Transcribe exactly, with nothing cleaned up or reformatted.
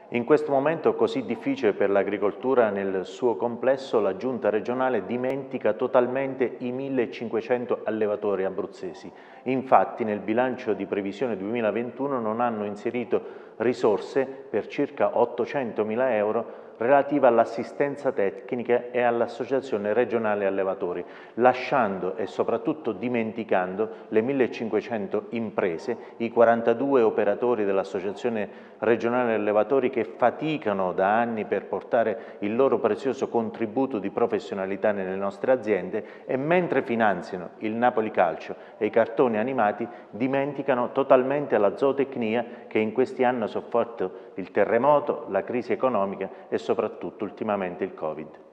In questo momento così difficile per l'agricoltura nel suo complesso, la Giunta regionale dimentica totalmente i millecinquecento allevatori abruzzesi. Infatti nel bilancio di previsione duemilaventuno non hanno inserito risorse per circa ottocentomila euro relativa all'assistenza tecnica e all'Associazione regionale allevatori, lasciando e soprattutto dimenticando le millecinquecento imprese, i quarantadue operatori dell'Associazione regionale allevatori che faticano da anni per portare il loro prezioso contributo di professionalità nelle nostre aziende e mentre finanziano il Napoli Calcio e i cartoni animati dimenticano totalmente la zootecnia che in questi anni ha sofferto il terremoto, la crisi economica e soprattutto ultimamente il Covid.